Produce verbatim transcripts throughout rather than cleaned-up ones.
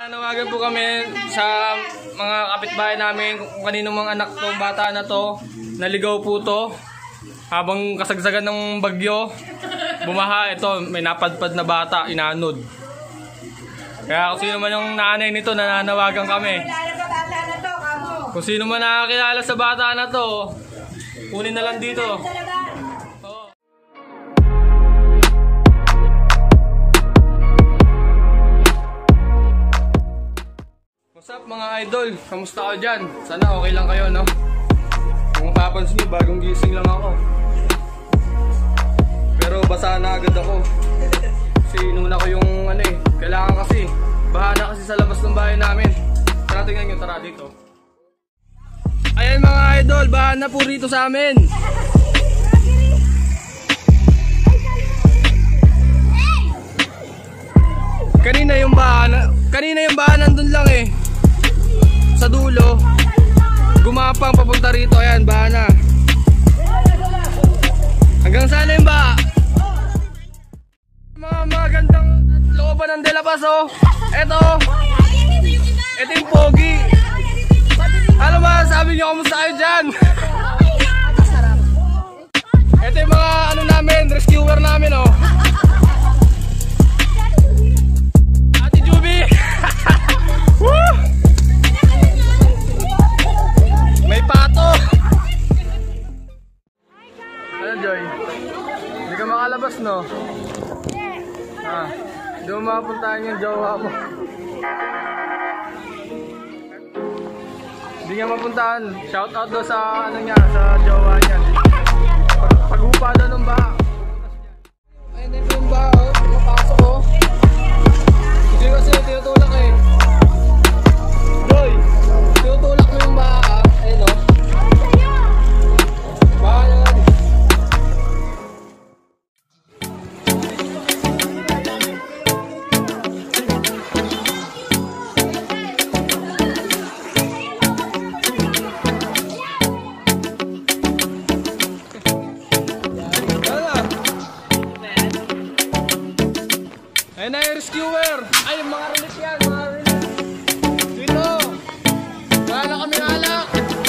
Nanawagan po kami sa mga kapitbahay namin kung kaninong mga anak tong bata na to. Naligaw po to. Habang kasagsagan ng bagyo, bumaha ito, may napadpad na bata, inanod. Kaya kung sino man yung nanay nito, nananawagan kami. Kung sino man nakakilala sa bata na to, kunin na lang dito. What's up mga idol? Kamusta ka dyan? Sana okay lang kayo, no? Kung mapapansin nyo, bagong gising lang ako. Pero basa na agad ako. Kasi inuna ko yung ano eh, kailangan kasi. Baha na kasi sa labas ng bahay namin. Tara tingnan nyo, tara dito. Ayan mga idol, baha na po rito sa amin. Kanina yung baha, kanina yung baha nandun lang eh. Sa dulo, gumapang papunta rito. Ayan, baha na. Hanggang sana yung baha. Mga magandang looban ng De La Paz, oh. Eto, eto yung pogi. Ano ba, sabi nyo, kamusta kayo dyan? Eto yung mga ano namin, rescuer namin, oh. Ate Juby. Woo! May pato! Ano, Joy? Hindi ka makalabas, no? Ah, hindi mo makapuntahan yung jowa mo. Hindi nga mapuntahan. Shout out daw sa ano niya, sa jowa niya. Pag paghupa daw ng baha. Ayun na yung baha, oh. Pumapasok, oh. Hindi kasi tinutulak eh. Joy! Tinutulak mo yung baha. Ayun o. Bahan yan. Ayun na yung rescuer. Ay, mga relief yan. Mga relief. Dito. Wala na kami alak.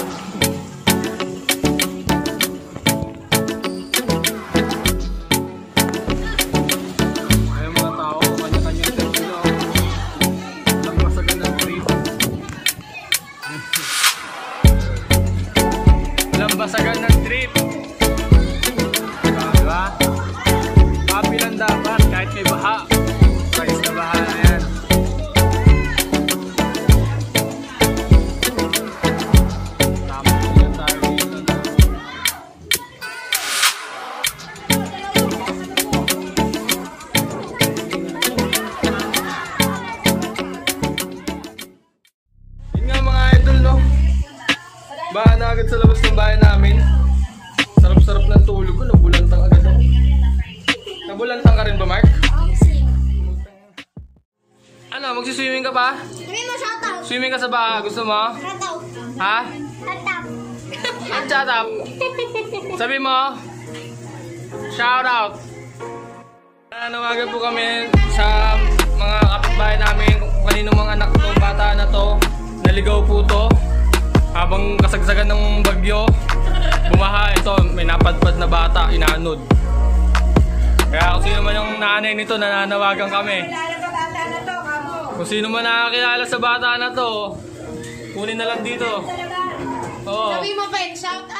Ayun mga tao, kanya-kanya yung termino. Walang masagan ng trip. Walang basagan ng trip. Diba? Happy lang dapat kahit may baha. Guys, na baha na yan. Baha na agad sa labas ng bahay namin. Sarap-sarap ng tulog ko. Nabulantang agad ako. Nabulantang ka rin ba, Mark? Ano, magsiswimming ka pa? Sabi mo, shoutout. Swimming ka sa baha. Gusto mo? Shoutout. Ha? Shoutout. Ang shoutout. Sabi mo? Shoutout. Nanawagan po kami sa mga kapitbahay namin kung kaninong mga anak tong bata na to. Naligaw po to. Habang kasagsagan ng bagyo, bumaha ito, may napadpad na bata, inanod. Kaya kung sino man yung nanay nito, nananawagan kami. Kung sino man nakakilala sa bata na to, kunin na lang dito. Oo. Sabi mo, Ben, shout